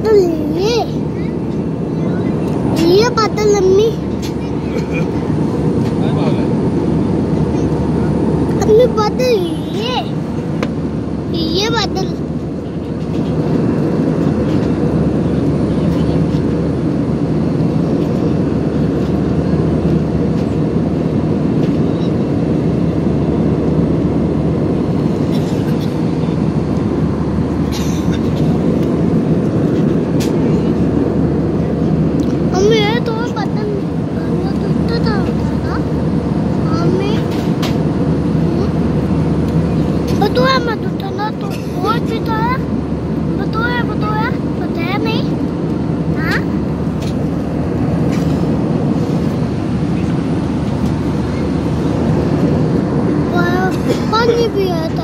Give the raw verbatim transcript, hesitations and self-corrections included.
बादल ये ये बादल अम्मी अम्मी बादल ये ये बादल betul ya mah tuh tanda tuh buat kita ya betul ya betul ya percaya nih hah wah पानी भी आता